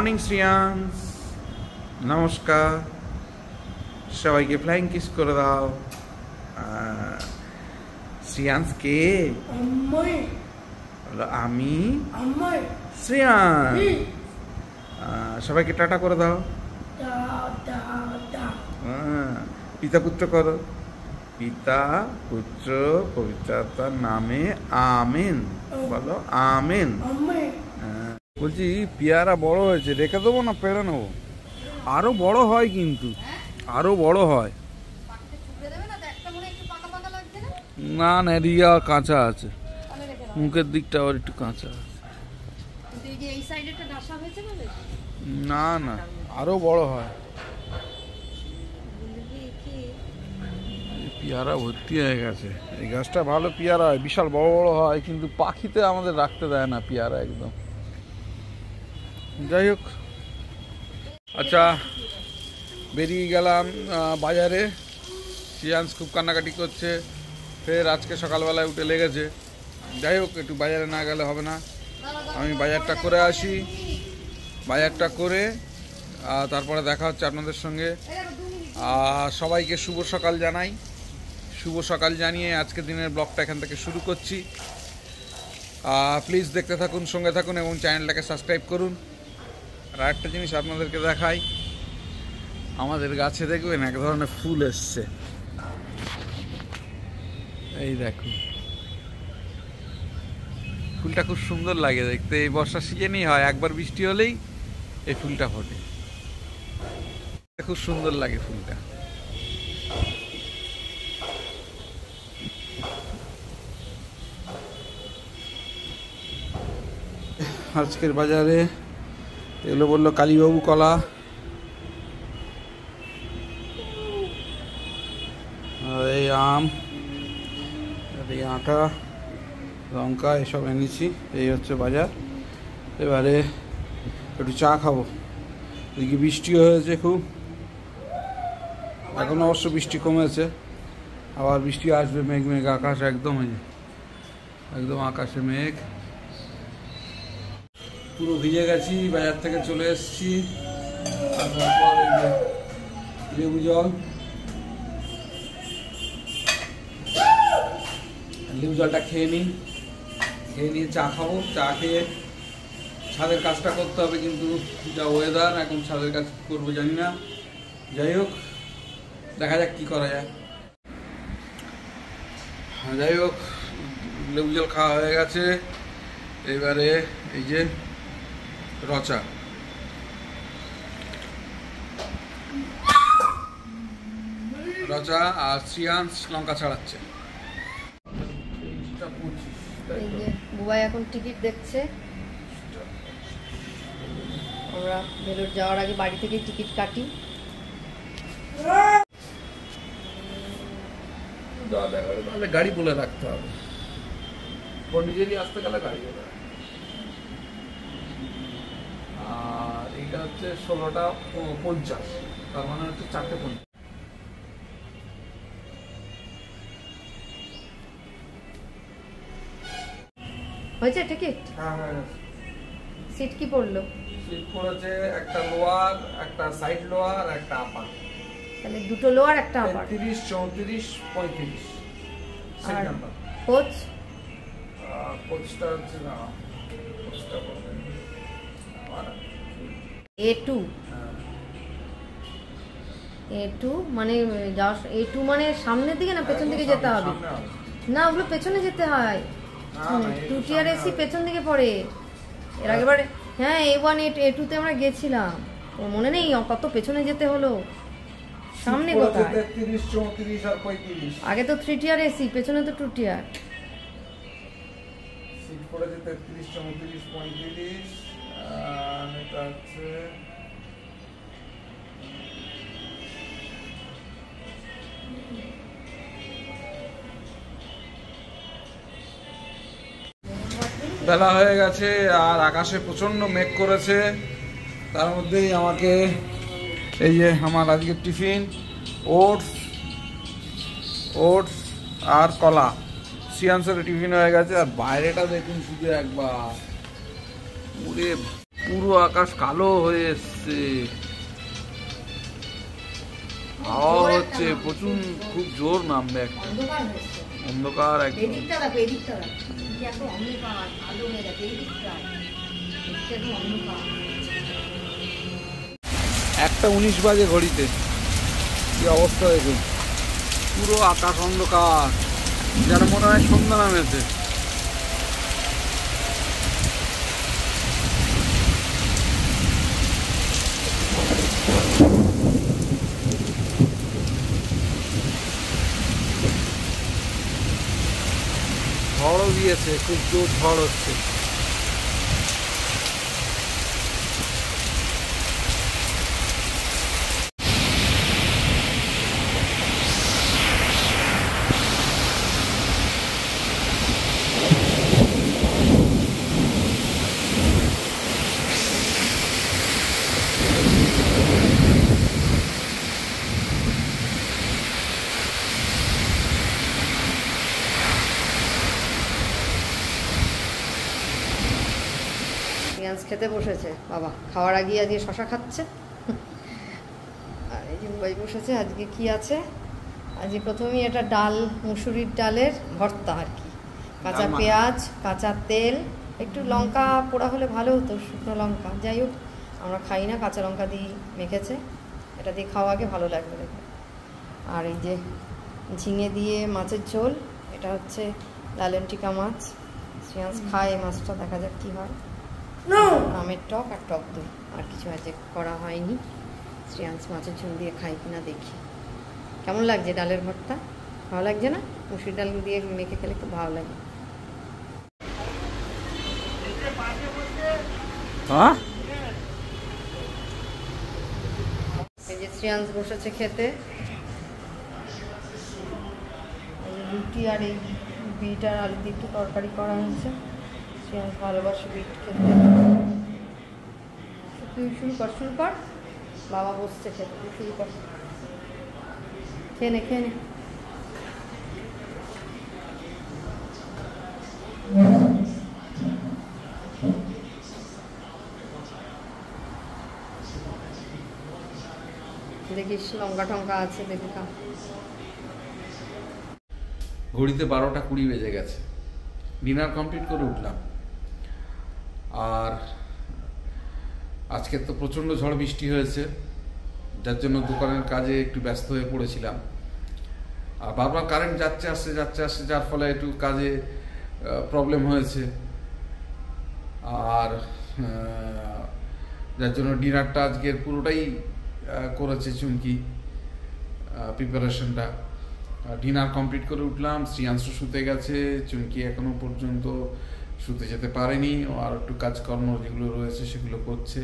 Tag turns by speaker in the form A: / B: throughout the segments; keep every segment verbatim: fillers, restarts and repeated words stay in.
A: Morning Shriyansh, নমস্কার, সবাইকে flying kiss করে দাও। শ্রিয়াংশ কে? আমি শ্রিয়াংশ। সবাইকে টাটা করে দাও। পিতা পুত্র করো। পিতা পুত্র পবিত্রতার নামে আমেন বলো। আমেন। বলছি পেয়ারা বড় হয়েছে, রেখে দেবো না পেড়ে নেবো? আরো বড় হয়, কিন্তু আরো বড় হয়। না না, রিয়া কাঁচা আছে, মুখের দিকটা আবার একটু কাঁচা আছে। না না, আরো বড় হয়। পেয়ারা ভর্তি হয়ে গেছে। এই গাছটা ভালো পেয়ারা হয়, বিশাল বড় বড় হয়, কিন্তু পাখিতে আমাদের রাখতে দেয় না পেয়ারা একদম। যাই হোক, আচ্ছা বেরিয়ে গেলাম বাজারে। শ্রিয়াংশ খুব কান্নাকাটি করছে, ফের আজকে সকালবেলায় উঠে লেগেছে। যাই হোক, একটু বাজারে না গেলে হবে না, আমি বাজারটা করে আসি। বাজারটা করে তারপরে দেখা হচ্ছে আপনাদের সঙ্গে। আর সবাইকে শুভ সকাল জানাই। শুভ সকাল জানিয়ে আজকে দিনের ব্লগটা এখান থেকে শুরু করছি। প্লিজ দেখতে থাকুন, সঙ্গে থাকুন এবং চ্যানেলটাকে সাবস্ক্রাইব করুন। আর একটা জিনিস আপনাদেরকে দেখাই, আমাদের গাছে দেখবেন এক ধরনের ফুল এসছে, এই দেখুন। ফুলটা খুব সুন্দর লাগে দেখতে। এই বর্ষার সিজনই হয়, একবার বৃষ্টি হলেই এই ফুলটা ফোটে। খুব সুন্দর লাগে ফুলটা। আজকের বাজারে এগুলো বললো কালীবাবু কলা, আর এই আম, আর এই আটা, লঙ্কা এসব এনেছি। এই হচ্ছে বাজার। এবারে একটু চা খাবো। এদিকে বৃষ্টিও হয়েছে খুব, এখন অবশ্য বৃষ্টি কমেছে, আবার বৃষ্টি আসবে। মেঘ মেঘ আকাশ একদম, একদম আকাশে মেঘ। পুরো ভিজে গেছি, বাজার থেকে চলে এসেছি। আর তারপর এই যে লেবু জল, লেবু জলটা খেয়ে নিই, খেয়ে নিয়ে চা খাবো। চা খেয়ে ছাদের কাজটা করতে হবে, কিন্তু যা ওয়েদার এখন ছাদের কাজ করবো জানি না। যাই হোক, দেখা যাক কি করা যায়। যাই হোক, লেবু জল খাওয়া হয়ে গেছে। এবারে এই যে রচা, রচা আর শ্রিয়াংশ লঙ্কা ছাড়াচ্ছে।
B: বুবাই এখন টিকিট দেখছে। আমরা ভেলোর যাওয়ার আগে বাড়ি থেকে টিকিট কাটি।
A: গাড়ি বলে রাখতে হবে, নিজেরই আসতে গেলে গাড়ি বলে। আর এইটা হচ্ছে ষোলোটা পঞ্চাশ, তার মানে হচ্ছে চারটে পঞ্চাশ।
B: হয়েছে টিকিট?
A: হ্যাঁ হ্যাঁ।
B: সিট কি পড়লো?
A: সিট পড়েছে একটা লোয়ার, একটা সাইড লোয়ার, একটা আপার।
B: তাহলে দুটো লোয়ার একটা আপার।
A: তিরিশ, চৌত্রিশ, পঁয়ত্রিশ।
B: আর কোচ?
A: কোচটা হচ্ছে না, কোচটা বলবেন
B: এ টু। এ টু মানে এ টু মানে সামনের দিকে না পেছন দিকে যেতে হবে? না, ওগুলো পেছনে যেতে হয়। টু টিয়ার এসি পেছন দিকে পড়ে। এর আগেবার হ্যাঁ এ ওয়ান এ টু তে আমরা গেছিলাম, ওর মনে নেই কত পেছনে যেতে হলো। সামনে কোথায়?
A: তেত্রিশ, চৌত্রিশ আর পঁয়ত্রিশ।
B: আগে তো থ্রি টিয়ার এসি, পেছনে তো টু টিয়ার।
A: সিট পড়েছে তেত্রিশ, চৌত্রিশ, পঁয়ত্রিশ। আর এটা হচ্ছে বেলা হয়ে গেছে আর আকাশে প্রচন্ড মেঘ করেছে। তার মধ্যেই আমাকে এই যে আমার আজকের টিফিন, ওটস ওটস আর কলা। শ্রিয়াংশের টিফিন হয়ে গেছে। আর বাইরেটা দেখুন শুধু একবার, পুরে পুরো আকাশ কালো হয়ে এসছে, হাওয়া হচ্ছে প্রচুর, খুব জোর নামবে একটা
B: অন্ধকার হয়েছে।
A: অন্ধকার একদম।
B: এদিকটা দেখো, এদিকটা দেখো, এদিকে এত অন্ধকার, আলো হয়ে গেছে এদিকটা, এদিকটা একদম অন্ধকার।
A: একটা উনিশ বাজে ঘড়িতে, কি অবস্থা দেখুন, পুরো আকাশ অন্ধকার, যেন মনে হয় সন্ধ্যা নামেছে। ঝড়ও দিয়েছে, খুব জোর ঝড় হচ্ছে।
B: পেঁয়াজ খেতে বসেছে বাবা, খাওয়ার আগে আজকে শশা খাচ্ছে। আর এই যে ভাই বসেছে, আজকে কি আছে, আজকে প্রথমেই এটা ডাল, মুসুরির ডালের ভর্তা আর কি, কাঁচা পেঁয়াজ, কাঁচা তেল, একটু লঙ্কা পোড়া হলে ভালো হতো, শুকনো লঙ্কা, যাই হোক আমরা খাই না, কাঁচা লঙ্কা দিয়ে মেখেছে, এটা দিয়ে খাওয়া আগে ভালো লাগবে দেখে। আর এই যে ঝিঙে দিয়ে মাছের ঝোল, এটা হচ্ছে লালেন্টিকা মাছ, শ্রেয়াংশ খায় এই মাছটা, দেখা যাক কী হয়। আমের টক আর টক দই, আর কিছু আজ করা হয়নি। শ্রেয়াংশ মাছের ঝোল দিয়ে খাই কিনা দেখি। কেমন লাগছে ডালের ভর্তা? ভালো লাগছে না? মুসুর ডাল দিয়ে মেখে খেলে খুব ভালো লাগে।
A: হ্যাঁ,
B: এই যে শ্রেয়াংশ বসেছে খেতে, রুটি আর এই বিট আর আলু দিয়ে একটু তরকারি করা হয়েছে। শ্রেয়াংশ ভালোবাসে বিট খেতে। তুই শুরু কর, শুরু কর, বাবা বসছে খেতে, তুই শুরু কর, খেয়ে নে খেয়ে নে। দেখিস লঙ্কা টঙ্কা আছে, দেখি খা।
A: ঘড়িতে বারোটা কুড়ি বেজে গেছে, ডিনার কমপ্লিট করে উঠলাম। আর আজকে তো প্রচণ্ড ঝড় বৃষ্টি হয়েছে, যার জন্য দোকানের কাজে একটু ব্যস্ত হয়ে পড়েছিলাম। আর বারবার কারেন্ট যাচ্ছে আসছে যাচ্ছে আসছে, যার ফলে একটু কাজে প্রবলেম হয়েছে। আর যার জন্য ডিনারটা আজকের পুরোটাই করেছে চুমকি, প্রিপারেশনটা। ডিনার কমপ্লিট করে উঠলাম, শ্রেয়াংশ শুতে গেছে, চুমকি এখনো পর্যন্ত শুতে যেতে পারেনি, ও আর একটু কাজকর্ম যেগুলো রয়েছে সেগুলো করছে।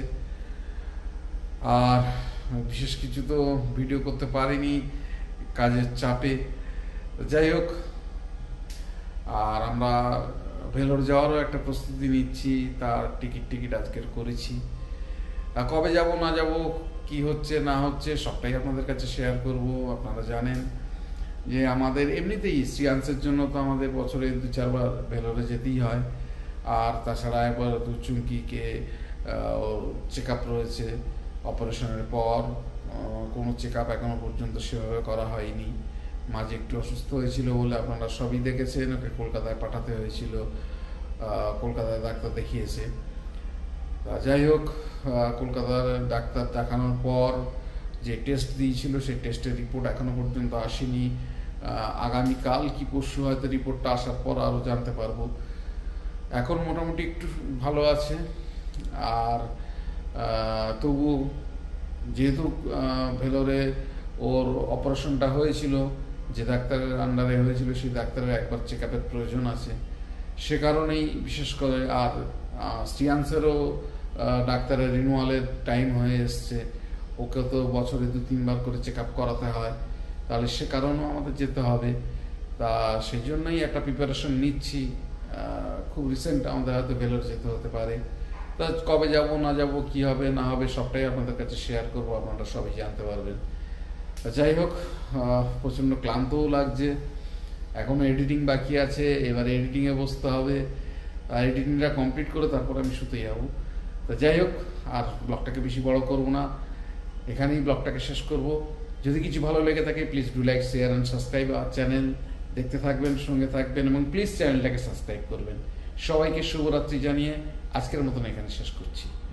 A: আর বিশেষ কিছু তো ভিডিও করতে পারিনি কাজের চাপে, যাই হোক। আর আমরা ভেলোর যাওয়ারও একটা প্রস্তুতি নিচ্ছি, তার টিকিট টিকিট আজকের করেছি। কবে যাব না যাব, কি হচ্ছে না হচ্ছে সবটাই আপনাদের কাছে শেয়ার করব। আপনারা জানেন যে আমাদের এমনিতেই শ্রেয়াংশের জন্য তো আমাদের বছরে দু চারবার ভেলোরে যেতেই হয়। আর তাছাড়া একবার দু চুমকিকে চেক আপ রয়েছে, অপারেশনের পর কোনো চেক আপ এখনো পর্যন্ত সেভাবে করা হয়নি। মাঝে একটু অসুস্থ হয়েছিল বলে আপনারা সবই দেখেছেন, ওকে কলকাতায় পাঠাতে হয়েছিল, কলকাতায় ডাক্তার দেখিয়েছে। যাই হোক, কলকাতার ডাক্তার দেখানোর পর যে টেস্ট দিয়েছিল সেই টেস্টের রিপোর্ট এখনো পর্যন্ত আসেনি। আগামীকাল কি পরশু হয়তো রিপোর্টটা আসার পর আরও জানতে পারবো। এখন মোটামুটি একটু ভালো আছে। আর তবু যেহেতু ভেলোরে ওর অপারেশনটা হয়েছিল, যে ডাক্তারের আন্ডারে হয়েছিল সেই ডাক্তারের একবার চেক আপের প্রয়োজন আছে, সে কারণেই বিশেষ করে। আর শ্রেয়াংশেরও ডাক্তারের রিনুয়ালের টাইম হয়ে এসছে, ওকে তো বছরে দু তিনবার করে চেক আপ করাতে হয়, তাহলে সে কারণেও আমাদের যেতে হবে। তা সেই জন্যই একটা প্রিপারেশন নিচ্ছি। খুব রিসেন্ট আমাদের হয়তো ভেলোর যেতে হতে পারে। তা কবে যাব না যাব, কি হবে না হবে সবটাই আপনাদের কাছে শেয়ার করব, আপনারা সবাই জানতে পারবেন। যাই হোক, প্রচণ্ড ক্লান্তও লাগছে, এখনও এডিটিং বাকি আছে, এবারে এডিটিংয়ে বসতে হবে। আর এডিটিংটা কমপ্লিট করে তারপর আমি শুতে যাব। তো যাই হোক, আর ব্লগটাকে বেশি বড় করব না, এখানেই ব্লগটাকে শেষ করব। যদি কিছু ভালো লেগে থাকে please do like, share and subscribe our channel. দেখতে থাকবেন, সঙ্গে থাকবেন এবং প্লিজ চ্যানেলটাকে সাবস্ক্রাইব করবেন। সবাইকে শুভরাত্রি জানিয়ে আজকের মতন এখানে শেষ করছি।